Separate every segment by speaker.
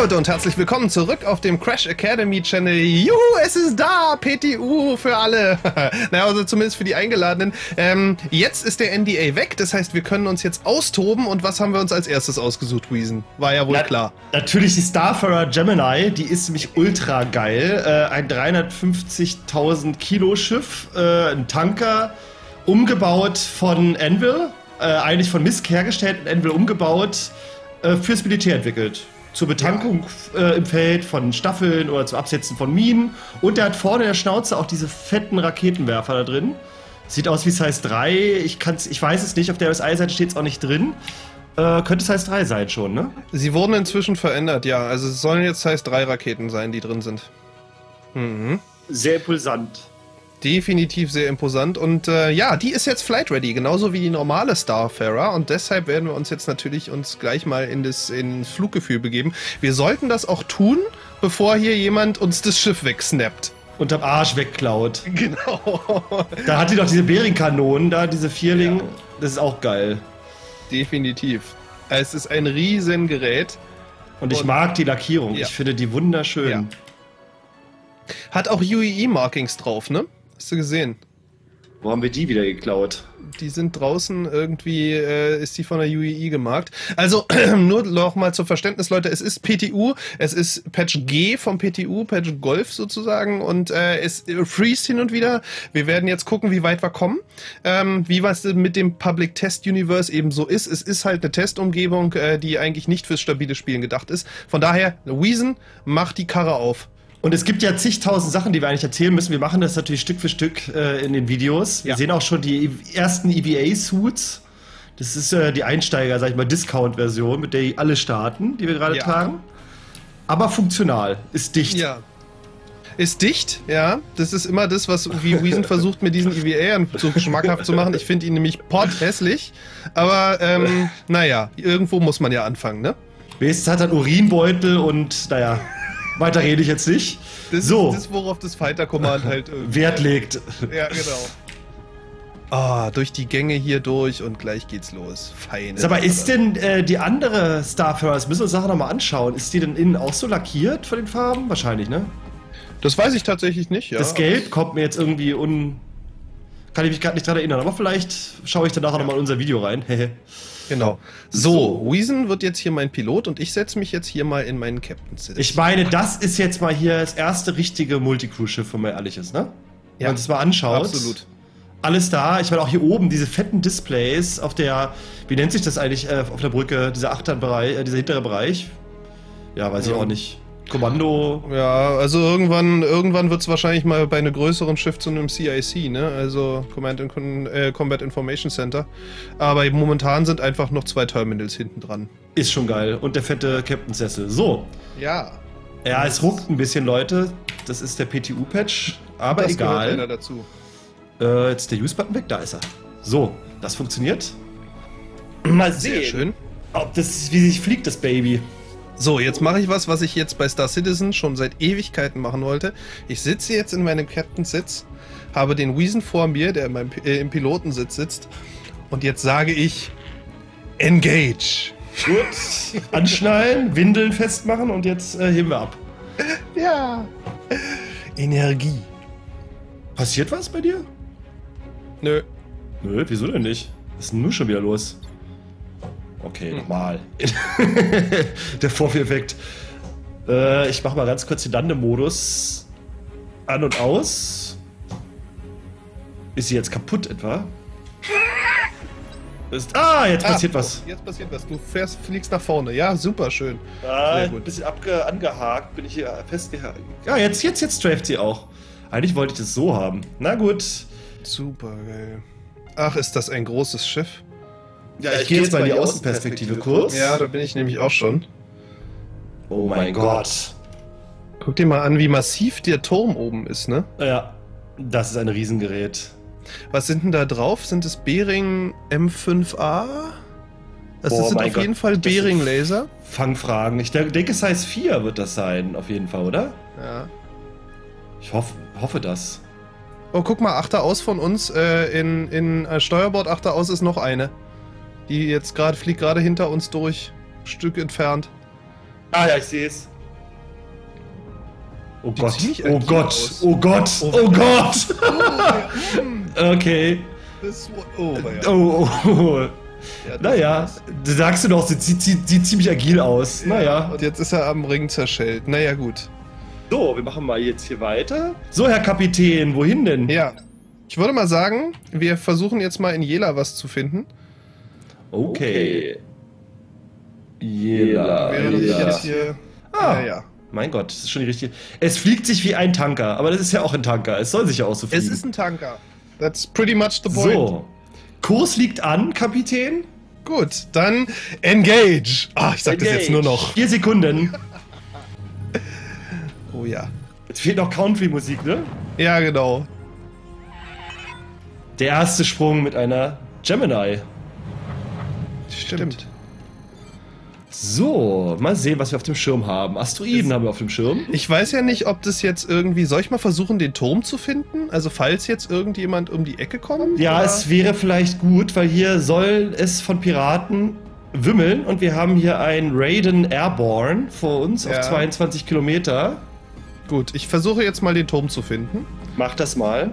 Speaker 1: Leute und herzlich willkommen zurück auf dem Crash Academy Channel. Juhu, es ist da! PTU für alle. Naja, also zumindest für die Eingeladenen. Jetzt ist der NDA weg, das heißt, wir können uns jetzt austoben. Und was haben wir uns als erstes ausgesucht, Weezen? War ja wohl klar.
Speaker 2: Natürlich die Starfarer Gemini, die ist nämlich ultra geil. Ein 350.000 Kilo Schiff, ein Tanker, umgebaut von Anvil, eigentlich von Misk hergestellt und Anvil umgebaut, fürs Militär entwickelt. Zur Betankung im Feld von Staffeln oder zum Absetzen von Minen. Und der hat vorne in der Schnauze auch diese fetten Raketenwerfer da drin. Sieht aus wie Size 3. Ich weiß es nicht, auf der RSI-Seite steht es auch nicht drin. Könnte Size 3 sein schon, ne?
Speaker 1: Sie wurden inzwischen verändert, ja. Also es sollen jetzt Size 3 Raketen sein, die drin sind. Mhm.
Speaker 2: Sehr impulsant.
Speaker 1: Definitiv sehr imposant und ja, die ist jetzt flight ready, genauso wie die normale Starfarer und deshalb werden wir uns jetzt natürlich gleich mal ins Fluggefühl begeben. Wir sollten das auch tun, bevor hier jemand uns das Schiff wegsnappt.
Speaker 2: Unterm Arsch wegklaut.
Speaker 1: Genau.
Speaker 2: Da hat die doch diese Bearing-Kanonen da, diese Vierling. Ja. Das ist auch geil.
Speaker 1: Definitiv. Es ist ein Riesengerät.
Speaker 2: Und ich mag die Lackierung. Ja. Ich finde die wunderschön. Ja.
Speaker 1: Hat auch UEE-Markings drauf, ne? Hast du gesehen?
Speaker 2: Wo haben wir die wieder geklaut?
Speaker 1: Die sind draußen, irgendwie ist die von der UEE gemarkt. Also, nur noch mal zum Verständnis, Leute, es ist PTU, es ist Patch G vom PTU, Patch Golf sozusagen und es freest hin und wieder. Wir werden jetzt gucken, wie weit wir kommen, wie was mit dem Public Test Universe eben so ist. Es ist halt eine Testumgebung, die eigentlich nicht fürs stabile Spielen gedacht ist. Von daher, Weezen, mach die Karre auf.
Speaker 2: Und es gibt ja zigtausend Sachen, die wir eigentlich erzählen müssen. Wir machen das natürlich Stück für Stück in den Videos. Wir sehen auch schon die ersten EVA-Suits. Das ist die Einsteiger, sag ich mal, Discount-Version, mit der alle starten, die wir gerade tragen. Aber funktional, ist dicht.
Speaker 1: Ja. Ist dicht, ja. Das ist immer das, was wie Weezen versucht, mit diesen EVA so schmackhaft zu machen. Ich finde ihn nämlich potthässlich. Aber naja, irgendwo muss man ja anfangen, ne?
Speaker 2: Wenigstens hat er einen Urinbeutel und naja. Weiter rede ich jetzt nicht.
Speaker 1: Das ist das, worauf das Fighter Command halt
Speaker 2: Wert legt.
Speaker 1: Ja, genau. Ah, durch die Gänge hier durch und gleich geht's los. Feine.
Speaker 2: Sag mal, ist denn die andere Starfarer, das müssen wir uns nachher nochmal anschauen, ist die denn innen auch so lackiert von den Farben? Wahrscheinlich, ne?
Speaker 1: Das weiß ich tatsächlich nicht, ja.
Speaker 2: Das Gelb kommt mir jetzt irgendwie kann ich mich gerade nicht dran erinnern, aber vielleicht schaue ich dann nachher nochmal in unser Video rein.
Speaker 1: Genau. So, Weezen wird jetzt hier mein Pilot und ich setze mich jetzt hier mal in meinen Captain's Sitz.
Speaker 2: Ich meine, das ist jetzt mal hier das erste richtige Multicrew-Schiff, wenn man ehrlich ist, ne? Wenn man das mal anschaut.
Speaker 1: Absolut.
Speaker 2: Alles da. Ich meine, auch hier oben diese fetten Displays auf der, wie nennt sich das eigentlich, auf der Brücke, dieser Achternbereich, dieser hintere Bereich? Ja, weiß ich auch nicht. Kommando.
Speaker 1: Ja, also irgendwann wird es wahrscheinlich mal bei einem größeren Schiff zu einem CIC, ne? Also Combat Information Center. Aber momentan sind einfach noch 2 Terminals hinten dran.
Speaker 2: Ist schon geil. Und der fette Captain Sessel. So.
Speaker 1: Ja.
Speaker 2: Ja, es ruckt ein bisschen, Leute. Das ist der PTU-Patch. Aber das egal.
Speaker 1: Gehört dazu.
Speaker 2: Jetzt ist der Use-Button weg. Da ist er. So, das funktioniert. Mal sehen.
Speaker 1: Sehr schön.
Speaker 2: Ob das, wie sich fliegt, das Baby.
Speaker 1: So, jetzt mache ich was ich jetzt bei Star Citizen schon seit Ewigkeiten machen wollte. Ich sitze jetzt in meinem Captain-Sitz, habe den Weezen vor mir, der im Pilotensitz sitzt. Und jetzt sage ich, Engage.
Speaker 2: Gut, anschnallen, Windeln festmachen und jetzt heben wir ab.
Speaker 1: Ja. Energie.
Speaker 2: Passiert was bei dir?
Speaker 1: Nö.
Speaker 2: Nö, wieso denn nicht? Was ist denn nun schon wieder los? Okay, nochmal. Der Vorführeffekt. Ich mach mal ganz kurz den Landemodus an und aus. Ist sie jetzt kaputt etwa? Jetzt passiert was.
Speaker 1: Jetzt passiert was. Du fliegst nach vorne. Ja, super schön.
Speaker 2: Sehr gut. Ein bisschen angehakt, bin ich hier festgehakt. Ja, jetzt straft sie auch. Eigentlich wollte ich das so haben. Na gut.
Speaker 1: Super geil. Ach, ist das ein großes Schiff?
Speaker 2: Ja, ich gehe jetzt mal in die Außenperspektive kurz.
Speaker 1: Ja, da bin ich nämlich auch schon.
Speaker 2: Oh mein Gott.
Speaker 1: Guck dir mal an, wie massiv der Turm oben ist, ne?
Speaker 2: Ja, das ist ein Riesengerät.
Speaker 1: Was sind denn da drauf? Sind es Bearing M5A? Das sind auf jeden Fall Bearing-Laser.
Speaker 2: Fangfragen. Ich denke, Size 4 wird das sein, auf jeden Fall, oder?
Speaker 1: Ja.
Speaker 2: Ich hoffe das.
Speaker 1: Oh, guck mal, Achter aus von uns. In Steuerbord Achter aus ist noch eine. Die jetzt fliegt gerade hinter uns durch. Ein Stück entfernt.
Speaker 2: Ah ja, ich sehe es. Oh
Speaker 1: Die
Speaker 2: Gott,
Speaker 1: ziemlich
Speaker 2: oh
Speaker 1: agil
Speaker 2: Gott,
Speaker 1: aus.
Speaker 2: oh Gott, oh Gott. Okay.
Speaker 1: Oh, ja.
Speaker 2: Oh, oh.
Speaker 1: Ja, das
Speaker 2: Naja,
Speaker 1: ist-
Speaker 2: du sagst du doch, sieht ziemlich agil aus. Naja.
Speaker 1: Und jetzt ist er am Ring zerschellt. Naja, gut.
Speaker 2: So, wir machen mal jetzt hier weiter. So, Herr Kapitän, wohin denn?
Speaker 1: Ja. Ich würde mal sagen, wir versuchen jetzt mal in Jela was zu finden.
Speaker 2: Okay. Jela.
Speaker 1: Während ich jetzt hier.
Speaker 2: Ah.
Speaker 1: Ja.
Speaker 2: Mein Gott, das ist schon die richtige. Es fliegt sich wie ein Tanker, aber das ist ja auch ein Tanker. Es soll sich ja auch so fliegen.
Speaker 1: Es ist ein Tanker. That's pretty much the point.
Speaker 2: So. Kurs liegt an, Kapitän.
Speaker 1: Gut, dann engage. Ah, ich sag das jetzt nur noch.
Speaker 2: 4 Sekunden.
Speaker 1: Oh ja.
Speaker 2: Jetzt fehlt noch Country-Musik, ne?
Speaker 1: Ja, genau.
Speaker 2: Der erste Sprung mit einer Gemini.
Speaker 1: Stimmt.
Speaker 2: So, mal sehen, was wir auf dem Schirm haben. Asteroiden haben wir auf dem Schirm.
Speaker 1: Ich weiß ja nicht, ob das jetzt irgendwie. Soll ich mal versuchen, den Turm zu finden? Also, falls jetzt irgendjemand um die Ecke kommt?
Speaker 2: Ja,
Speaker 1: oder?
Speaker 2: es wäre vielleicht gut, weil hier soll es von Piraten wimmeln und wir haben hier ein Raiden Airborne vor uns
Speaker 1: Ja.
Speaker 2: auf 22 Kilometer.
Speaker 1: Gut, ich versuche jetzt mal den Turm zu finden.
Speaker 2: Mach das mal.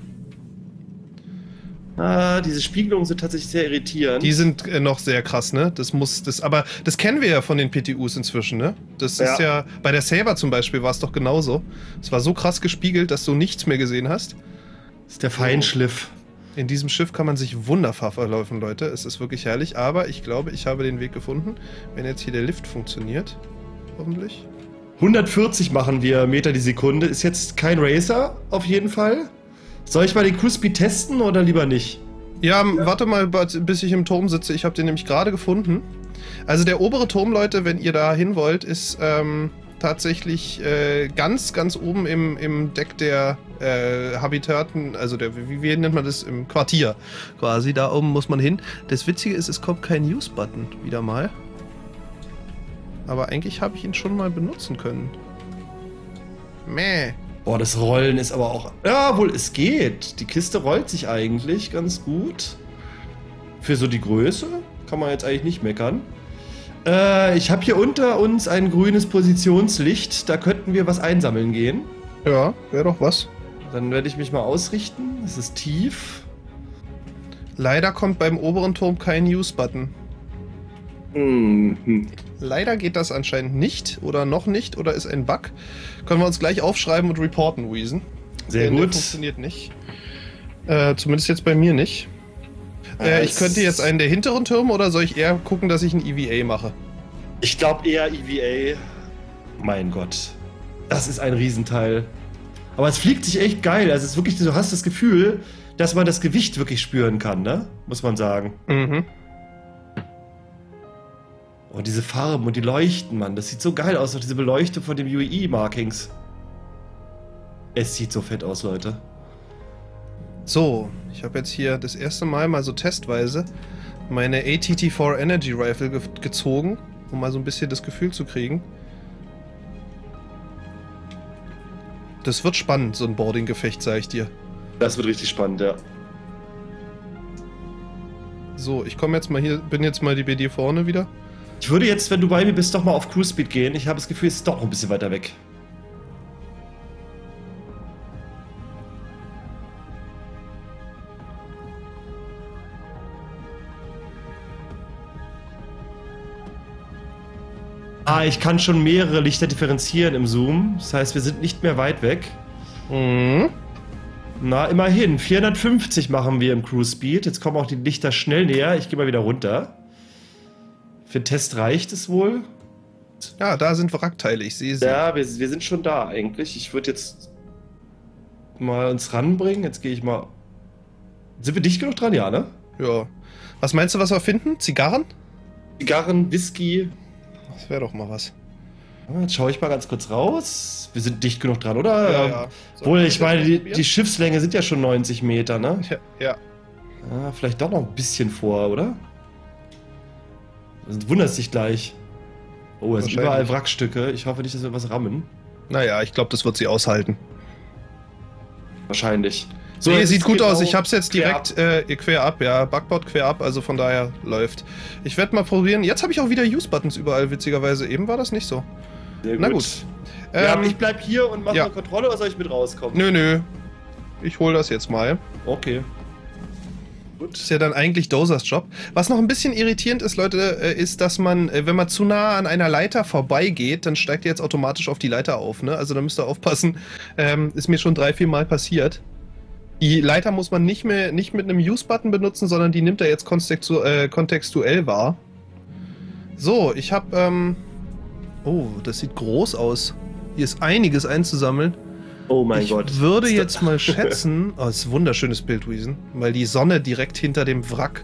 Speaker 2: Ah, diese Spiegelungen sind tatsächlich sehr irritierend.
Speaker 1: Die sind noch sehr krass, ne? Aber das kennen wir ja von den PTUs inzwischen, ne? Das ist ja, bei der Saber zum Beispiel war es doch genauso. Es war so krass gespiegelt, dass du nichts mehr gesehen hast.
Speaker 2: Das ist der Feinschliff.
Speaker 1: In diesem Schiff kann man sich wunderbar verlaufen, Leute. Es ist wirklich herrlich, aber ich glaube, ich habe den Weg gefunden. Wenn jetzt hier der Lift funktioniert, hoffentlich.
Speaker 2: 140 machen wir Meter die Sekunde. Ist jetzt kein Racer, auf jeden Fall. Soll ich mal den Cruise Speed testen oder lieber nicht?
Speaker 1: Ja, warte mal, bis ich im Turm sitze. Ich habe den nämlich gerade gefunden. Also der obere Turm, Leute, wenn ihr da hin wollt, ist tatsächlich ganz, ganz oben im Deck der Habitaten, also wie nennt man das? Im Quartier quasi. Da oben muss man hin. Das Witzige ist, es kommt kein Use-Button wieder mal. Aber eigentlich habe ich ihn schon mal benutzen können. Mäh.
Speaker 2: Boah, das Rollen ist aber auch... Ja, wohl, es geht. Die Kiste rollt sich eigentlich ganz gut. Für so die Größe kann man jetzt eigentlich nicht meckern. Ich habe hier unter uns ein grünes Positionslicht. Da könnten wir was einsammeln gehen.
Speaker 1: Ja, wäre doch was.
Speaker 2: Dann werde ich mich mal ausrichten. Es ist tief.
Speaker 1: Leider kommt beim oberen Turm kein Use-Button.
Speaker 2: Mhm.
Speaker 1: Leider geht das anscheinend nicht oder noch nicht oder ist ein Bug. Können wir uns gleich aufschreiben und reporten, Wiesen.
Speaker 2: Sehr
Speaker 1: Der
Speaker 2: gut.
Speaker 1: funktioniert nicht. Zumindest jetzt bei mir nicht. Ich könnte jetzt einen der hinteren Türme oder soll ich eher gucken, dass ich ein EVA mache?
Speaker 2: Ich glaube eher EVA. Mein Gott. Das ist ein Riesenteil. Aber es fliegt sich echt geil. Also es ist wirklich, du hast das Gefühl, dass man das Gewicht wirklich spüren kann, ne? Muss man sagen.
Speaker 1: Mhm.
Speaker 2: Oh, diese Farben und die Leuchten, Mann. Das sieht so geil aus, auch diese Beleuchtung von dem UE-Markings. Es sieht so fett aus, Leute.
Speaker 1: So, ich habe jetzt hier das erste Mal mal so testweise meine ATT-4 Energy Rifle gezogen, um mal so ein bisschen das Gefühl zu kriegen. Das wird spannend, so ein Boarding-Gefecht, sag ich dir.
Speaker 2: Das wird richtig spannend, ja.
Speaker 1: So, ich komme jetzt mal hier, bin jetzt mal bei dir vorne wieder.
Speaker 2: Ich würde jetzt, wenn du bei mir bist, doch mal auf Cruise Speed gehen. Ich habe das Gefühl, es ist doch ein bisschen weiter weg. Ich kann schon mehrere Lichter differenzieren im Zoom. Das heißt, wir sind nicht mehr weit weg.
Speaker 1: Mhm.
Speaker 2: Na, immerhin. 450 machen wir im Cruise Speed. Jetzt kommen auch die Lichter schnell näher. Ich gehe mal wieder runter. Für den Test reicht es wohl.
Speaker 1: Ja, da sind Wrackteile, ich sehe sie.
Speaker 2: Ja, wir sind schon da eigentlich. Ich würde jetzt mal uns ranbringen. Jetzt gehe ich mal... Sind wir dicht genug dran? Ja, ne?
Speaker 1: Ja. Was meinst du, was wir finden? Zigarren?
Speaker 2: Zigarren, Whisky.
Speaker 1: Das wäre doch mal was.
Speaker 2: Jetzt schaue ich mal ganz kurz raus. Wir sind dicht genug dran, oder?
Speaker 1: Ja.
Speaker 2: Obwohl, ich meine, die Schiffslänge sind ja schon 90 Meter, ne?
Speaker 1: Ja.
Speaker 2: Vielleicht doch noch ein bisschen vor, oder? Du wunderst dich gleich. Oh, es sind überall Wrackstücke. Ich hoffe nicht, dass wir was rammen.
Speaker 1: Naja, ich glaube, das wird sie aushalten.
Speaker 2: Wahrscheinlich.
Speaker 1: So, nee, sieht gut aus. Ich hab's jetzt
Speaker 2: quer
Speaker 1: direkt quer ab, ja. Backbord quer ab, also von daher läuft. Ich werde mal probieren. Jetzt habe ich auch wieder Use-Buttons überall, witzigerweise. Eben war das nicht so.
Speaker 2: Sehr
Speaker 1: Na gut.
Speaker 2: Ja, ich bleib hier und mache eine Kontrolle, oder soll ich mit rauskommen?
Speaker 1: Nö. Ich hol das jetzt mal.
Speaker 2: Okay. Gut.
Speaker 1: Das ist ja dann eigentlich Dozers Job. Was noch ein bisschen irritierend ist, Leute, ist, dass man, wenn man zu nah an einer Leiter vorbeigeht, dann steigt ihr jetzt automatisch auf die Leiter auf, ne? Also da müsst ihr aufpassen. Ist mir schon 3-4 Mal passiert. Die Leiter muss man nicht mit einem Use-Button benutzen, sondern die nimmt er jetzt kontextuell wahr. So, ich hab, oh, das sieht groß aus. Hier ist einiges einzusammeln.
Speaker 2: Oh mein Gott.
Speaker 1: Ich würde jetzt mal schätzen, oh, das ist ein wunderschönes Bild, Wiesen, weil die Sonne direkt hinter dem Wrack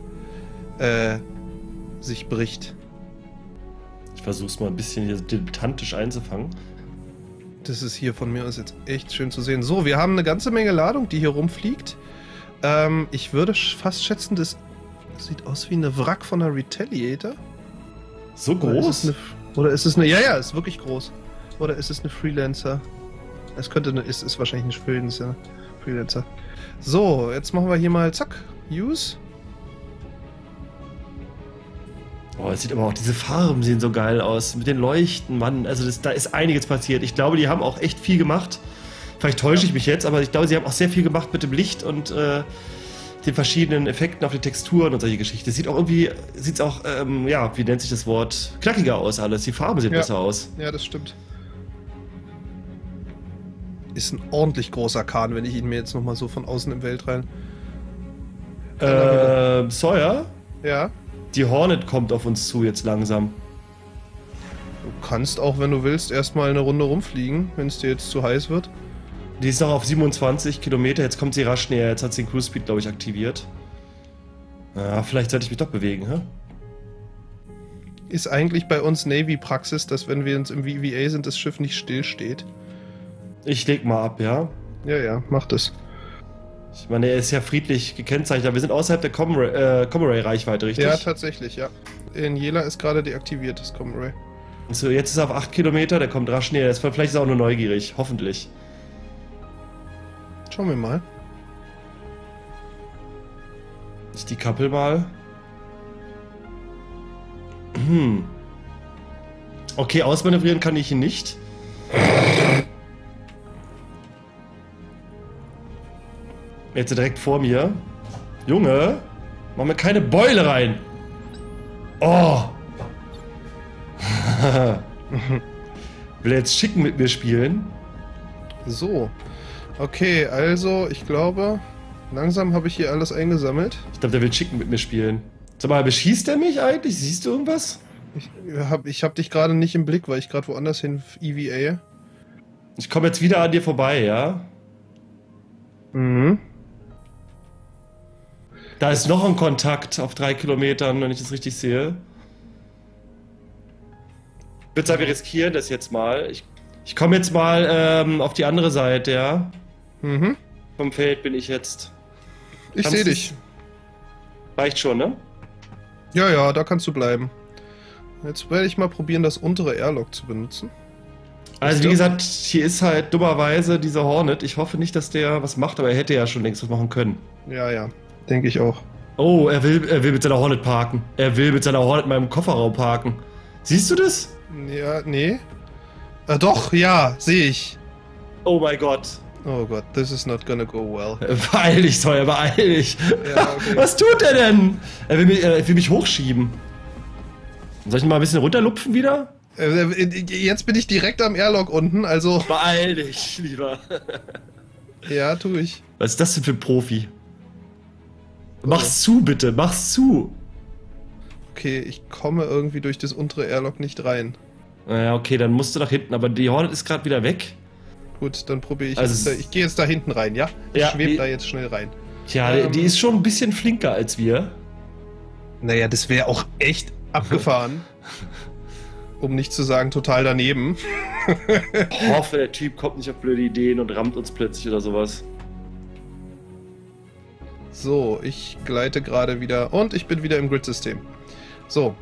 Speaker 1: sich bricht.
Speaker 2: Ich versuch's mal ein bisschen hier dilettantisch einzufangen.
Speaker 1: Das ist hier von mir aus jetzt echt schön zu sehen. So, wir haben eine ganze Menge Ladung, die hier rumfliegt. Ich würde fast schätzen, das sieht aus wie eine Wrack von einer Retaliator.
Speaker 2: So groß?
Speaker 1: Oder ist es eine, ja, ist wirklich groß. Oder ist es eine Freelancer? Es könnte eine, ist wahrscheinlich ein Freelancer. So, jetzt machen wir hier mal, zack, Use.
Speaker 2: Oh, es sieht aber auch, diese Farben sehen so geil aus, mit den Leuchten, Mann, also da ist einiges passiert. Ich glaube, die haben auch echt viel gemacht. Vielleicht täusche ich mich jetzt, aber ich glaube, sie haben auch sehr viel gemacht mit dem Licht und den verschiedenen Effekten auf die Texturen und solche Geschichten. Es sieht auch irgendwie, ja, wie nennt sich das Wort, knackiger aus alles. Die Farben sehen besser aus.
Speaker 1: Ja, das stimmt. Ist ein ordentlich großer Kahn, wenn ich ihn mir jetzt nochmal so von außen im Weltall...
Speaker 2: Sawyer?
Speaker 1: Ja?
Speaker 2: Die Hornet kommt auf uns zu jetzt langsam.
Speaker 1: Du kannst auch, wenn du willst, erstmal eine Runde rumfliegen, wenn es dir jetzt zu heiß wird.
Speaker 2: Die ist noch auf 27 Kilometer, jetzt kommt sie rasch näher, jetzt hat sie den Cruise Speed, glaube ich, aktiviert. Ja, vielleicht sollte ich mich doch bewegen, hä?
Speaker 1: Ist eigentlich bei uns Navy-Praxis, dass wenn wir uns im VVA sind, das Schiff nicht stillsteht.
Speaker 2: Ich leg mal ab, ja?
Speaker 1: Ja, mach das.
Speaker 2: Ich meine, er ist ja friedlich gekennzeichnet, aber wir sind außerhalb der Comray-Reichweite, richtig?
Speaker 1: Ja, tatsächlich, ja. In Jela ist gerade deaktiviert, das Comray.
Speaker 2: So, jetzt ist er auf 8 Kilometer, der kommt rasch näher. Vielleicht ist er auch nur neugierig, hoffentlich.
Speaker 1: Schauen wir mal.
Speaker 2: Ich die Kappel mal. Okay, ausmanövrieren kann ich ihn nicht. Jetzt direkt vor mir. Junge, mach mir keine Beule rein. Oh. Will er jetzt schicken mit mir spielen?
Speaker 1: So. Okay, also, ich glaube, langsam habe ich hier alles eingesammelt.
Speaker 2: Ich glaube, der will schicken mit mir spielen. Sag mal, beschießt er mich eigentlich? Siehst du irgendwas?
Speaker 1: Ich hab dich gerade nicht im Blick, weil ich gerade woanders hin EVA.
Speaker 2: Ich komme jetzt wieder an dir vorbei, ja?
Speaker 1: Mhm.
Speaker 2: Da ist noch ein Kontakt auf 3 Kilometern, wenn ich das richtig sehe. Ich würde sagen, wir riskieren das jetzt mal. Ich komme jetzt mal auf die andere Seite, ja?
Speaker 1: Mhm.
Speaker 2: Vom Feld bin ich jetzt.
Speaker 1: Ich sehe dich.
Speaker 2: Reicht schon, ne?
Speaker 1: Ja, da kannst du bleiben. Jetzt werde ich mal probieren, das untere Airlock zu benutzen.
Speaker 2: Also wie gesagt, hier ist halt dummerweise dieser Hornet. Ich hoffe nicht, dass der was macht, aber er hätte ja schon längst was machen können.
Speaker 1: Ja, denke ich auch.
Speaker 2: Oh, er will mit seiner Hornet parken. Er will mit seiner Hornet in meinem Kofferraum parken. Siehst du das?
Speaker 1: Ja, nee. Doch, ja, sehe ich.
Speaker 2: Oh mein Gott.
Speaker 1: Oh Gott, this is not gonna go well.
Speaker 2: Beeil dich, Sawyer, beeil dich. Ja, okay. Was tut er denn? Er will mich hochschieben. Soll ich ihn mal ein bisschen runterlupfen wieder?
Speaker 1: Jetzt bin ich direkt am Airlock unten, also...
Speaker 2: Beeil dich, lieber.
Speaker 1: Ja, tu ich.
Speaker 2: Was ist das denn für ein Profi? Mach's zu, bitte, mach's zu.
Speaker 1: Okay, ich komme irgendwie durch das untere Airlock nicht rein.
Speaker 2: Naja, okay, dann musst du nach hinten, aber die Hornet ist gerade wieder weg.
Speaker 1: Gut, dann probiere ich
Speaker 2: also
Speaker 1: ich gehe jetzt da hinten rein, ja? Ich schwebe da jetzt schnell rein.
Speaker 2: Tja, die ist schon ein bisschen flinker als wir.
Speaker 1: Naja, das wäre auch echt abgefahren. Um nicht zu sagen, total daneben.
Speaker 2: Ich hoffe, der Typ kommt nicht auf blöde Ideen und rammt uns plötzlich oder sowas.
Speaker 1: So, ich gleite gerade wieder und ich bin wieder im Grid-System. So,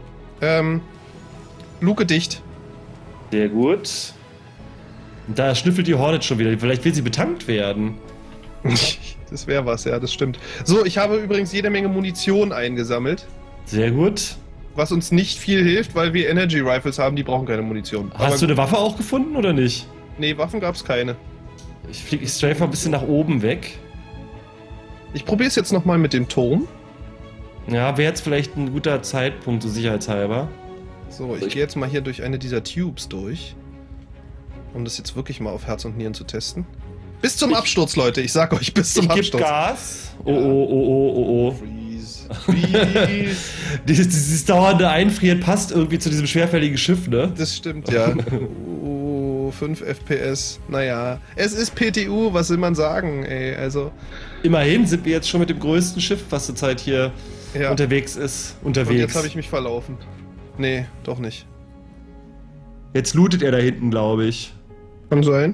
Speaker 1: Luke dicht.
Speaker 2: Sehr gut. Und da schnüffelt die Hornet schon wieder. Vielleicht will sie betankt werden.
Speaker 1: Das wäre was, ja, das stimmt. So, ich habe übrigens jede Menge Munition eingesammelt.
Speaker 2: Sehr gut.
Speaker 1: Was uns nicht viel hilft, weil wir Energy Rifles haben, die brauchen keine Munition.
Speaker 2: Hast du eine Waffe auch gefunden oder nicht?
Speaker 1: Nee, Waffen gab's keine.
Speaker 2: Ich fliege strafe ein bisschen nach oben weg.
Speaker 1: Ich probiere es jetzt nochmal mit dem Turm.
Speaker 2: Ja, wäre jetzt vielleicht ein guter Zeitpunkt, so sicherheitshalber.
Speaker 1: So, ich gehe jetzt mal hier durch eine dieser Tubes durch. Um das jetzt wirklich mal auf Herz und Nieren zu testen. Bis zum Absturz, Leute. Ich sag euch, bis zum Absturz.
Speaker 2: Ich geb Gas. Oh.
Speaker 1: Freeze. Freeze.
Speaker 2: Dieses dauernde Einfrieren passt irgendwie zu diesem schwerfälligen Schiff, ne?
Speaker 1: Das stimmt, ja. 5 FPS. Naja, es ist PTU, was will man sagen, ey, also...
Speaker 2: Immerhin sind wir jetzt schon mit dem größten Schiff, was zurzeit hier unterwegs ist, unterwegs.
Speaker 1: Und jetzt habe ich mich verlaufen. Nee, doch nicht.
Speaker 2: Jetzt lootet er da hinten, glaube ich.
Speaker 1: Kann sein.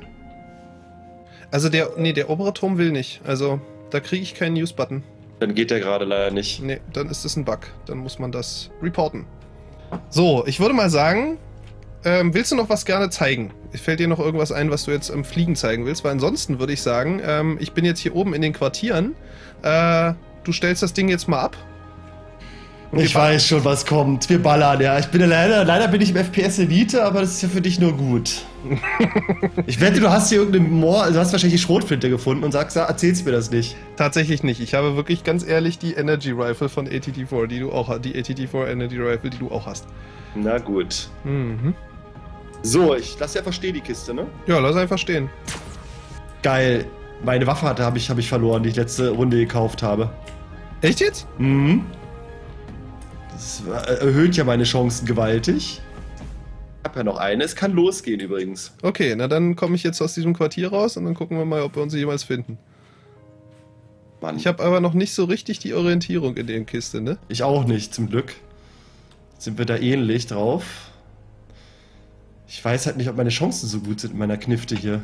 Speaker 1: Also der obere Turm will nicht. Also, da kriege ich keinen News-Button.
Speaker 2: Dann geht der gerade leider nicht.
Speaker 1: Nee, dann ist das ein Bug. Dann muss man das reporten. So, ich würde mal sagen, willst du noch was gerne zeigen? Fällt dir noch irgendwas ein, was du jetzt am Fliegen zeigen willst? Weil ansonsten würde ich sagen, ich bin jetzt hier oben in den Quartieren. Du stellst das Ding jetzt mal ab.
Speaker 2: Ich weiß schon, was kommt. Wir ballern, ja. Ich bin leider bin ich im FPS Elite, aber das ist ja für dich nur gut. Ich wette, du hast hier du hast wahrscheinlich die Schrotflinte gefunden und erzählst mir das nicht.
Speaker 1: Tatsächlich nicht. Ich habe wirklich ganz ehrlich die Energy Rifle von ATT4, die du auch hast. Die ATT4 Energy Rifle, die du auch hast.
Speaker 2: Na gut.
Speaker 1: Mhm.
Speaker 2: So, ich lasse einfach stehen, die Kiste, ne?
Speaker 1: Ja, lass einfach stehen.
Speaker 2: Geil. Meine Waffe habe ich verloren, die ich letzte Runde gekauft habe.
Speaker 1: Echt jetzt?
Speaker 2: Mhm. Das erhöht ja meine Chancen gewaltig. Ich habe ja noch eine. Es kann losgehen übrigens.
Speaker 1: Okay, na dann komme ich jetzt aus diesem Quartier raus und dann gucken wir mal, ob wir uns jemals finden.
Speaker 2: Mann.
Speaker 1: Ich habe aber noch nicht so richtig die Orientierung in der Kiste, ne?
Speaker 2: Ich auch nicht, zum Glück. Sind wir da ähnlich drauf? Ich weiß halt nicht, ob meine Chancen so gut sind in meiner Knifte hier.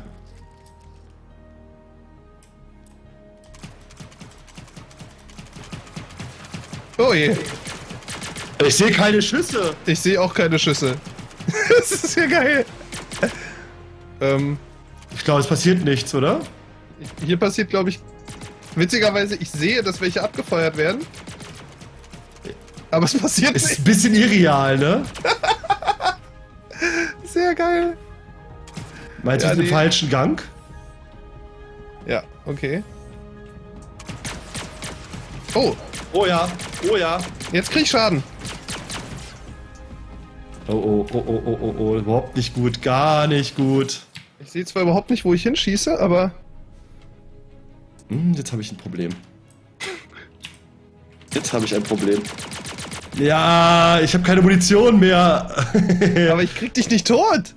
Speaker 1: Oh je.
Speaker 2: Ich sehe keine Schüsse.
Speaker 1: Ich sehe auch keine Schüsse. Das ist ja geil.
Speaker 2: Ich glaube, es passiert nichts, oder?
Speaker 1: Hier passiert, glaube ich, witzigerweise, ich sehe, dass welche abgefeuert werden. Aber es passiert
Speaker 2: nicht.
Speaker 1: Ist
Speaker 2: ein bisschen irreal, ne?
Speaker 1: Sehr geil.
Speaker 2: Meinst du den falschen Gang?
Speaker 1: Ja, okay. Oh.
Speaker 2: Oh ja, oh ja.
Speaker 1: Jetzt krieg ich Schaden.
Speaker 2: Oh, überhaupt nicht gut, gar nicht gut.
Speaker 1: Ich sehe zwar überhaupt nicht, wo ich hinschieße, aber...
Speaker 2: Jetzt habe ich ein Problem. Jetzt habe ich ein Problem. Ja, ich habe keine Munition mehr.
Speaker 1: Aber ich krieg dich nicht tot.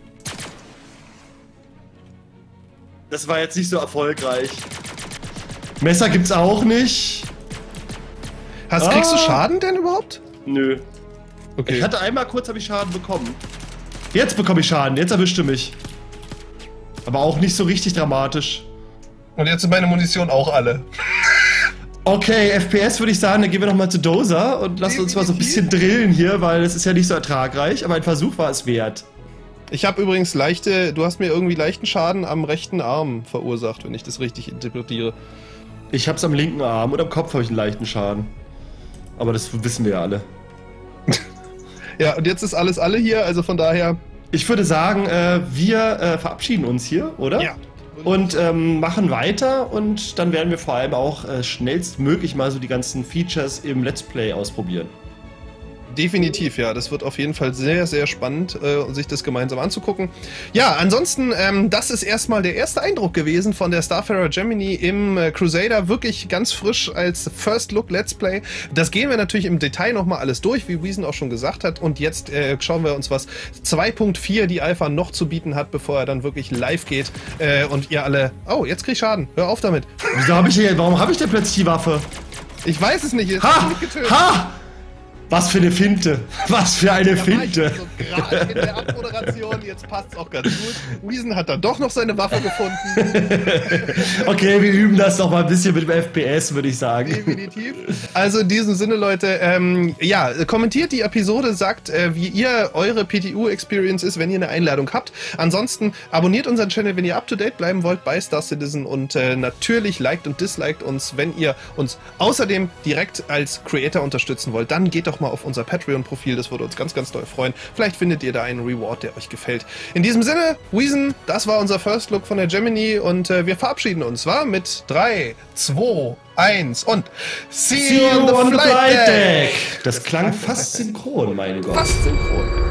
Speaker 2: Das war jetzt nicht so erfolgreich. Messer gibt's auch nicht.
Speaker 1: Kriegst du Schaden denn überhaupt?
Speaker 2: Nö.
Speaker 1: Okay.
Speaker 2: Ich hatte einmal kurz, habe ich Schaden bekommen. Jetzt bekomme ich Schaden, jetzt erwischte mich. Aber auch nicht so richtig dramatisch.
Speaker 1: Und jetzt sind meine Munition auch alle.
Speaker 2: Okay, FPS würde ich sagen, dann gehen wir nochmal zu Dozer und lassen uns mal so ein bisschen drillen hier, weil es ist ja nicht so ertragreich, aber ein Versuch war es wert.
Speaker 1: Ich habe übrigens du hast mir irgendwie leichten Schaden am rechten Arm verursacht, wenn ich das richtig interpretiere.
Speaker 2: Ich hab's am linken Arm und am Kopf habe ich einen leichten Schaden. Aber das wissen wir ja alle.
Speaker 1: Ja, und jetzt ist alles alle hier, also von daher...
Speaker 2: Ich würde sagen, wir verabschieden uns hier, oder?
Speaker 1: Ja.
Speaker 2: Und machen weiter und dann werden wir vor allem auch schnellstmöglich mal so die ganzen Features im Let's Play ausprobieren.
Speaker 1: Definitiv, ja. Das wird auf jeden Fall sehr, sehr spannend, sich das gemeinsam anzugucken. Ja, ansonsten, das ist erstmal der erste Eindruck gewesen von der Starfarer Gemini im Crusader. Wirklich ganz frisch als First Look Let's Play. Das gehen wir natürlich im Detail nochmal alles durch, wie Weason auch schon gesagt hat. Und jetzt schauen wir uns, was 2.4 die Alpha noch zu bieten hat, bevor er dann wirklich live geht. Und ihr alle... Oh, jetzt krieg ich Schaden. Hör auf damit.
Speaker 2: Warum habe ich denn plötzlich die Waffe?
Speaker 1: Ich weiß es nicht. Jetzt hast du mich getötet.
Speaker 2: Ha! Was für eine Finte! Was für eine Finte!
Speaker 1: Also gerade in der Abmoderation, jetzt passt's auch ganz gut. Weason hat dann doch noch seine Waffe gefunden.
Speaker 2: Okay, wir üben das doch mal ein bisschen mit dem FPS, würde ich sagen.
Speaker 1: Definitiv. Also in diesem Sinne, Leute, ja, kommentiert die Episode, sagt, wie ihr eure PTU-Experience ist, wenn ihr eine Einladung habt. Ansonsten abonniert unseren Channel, wenn ihr up-to-date bleiben wollt bei Star Citizen und natürlich liked und disliked uns, wenn ihr uns außerdem direkt als Creator unterstützen wollt. Dann geht doch doch mal auf unser Patreon-Profil, das würde uns ganz, ganz doll freuen. Vielleicht findet ihr da einen Reward, der euch gefällt. In diesem Sinne, Weezen, das war unser First Look von der Gemini und wir verabschieden uns, war mit 3, 2, 1 und See you on the Flight Deck!
Speaker 2: Das klang fast synchron, mein Gott.
Speaker 1: Fast synchron.